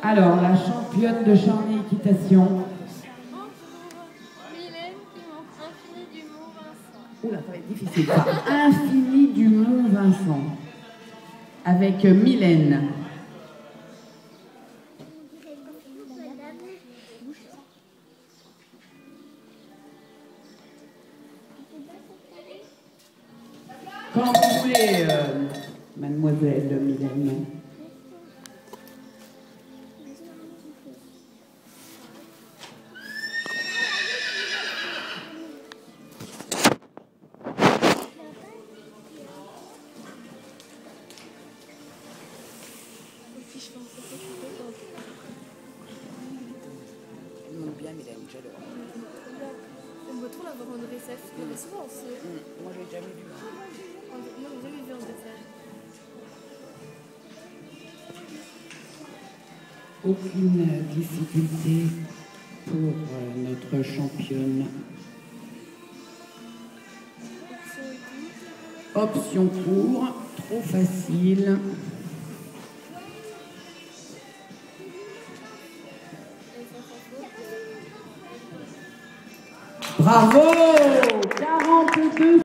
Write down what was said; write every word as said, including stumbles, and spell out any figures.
Alors, la championne de charnée équitation. Mylene qui monte Infini du Mont Vincent. Oula, ça va être difficile ça. Infini du Mont Vincent. Avec Mylene. Quand vous voulez, euh, mademoiselle Mylene. Elle monte bien, Mylène, j'adore. On voit trop la voir en dressage. Il y avait souvent aussi. Mmh. Moi, je l'ai jamais vu. Moi, j'ai jamais vu en dressage. Aucune difficulté pour euh, notre championne. Option court, trop facile. Bravo! quarante-deux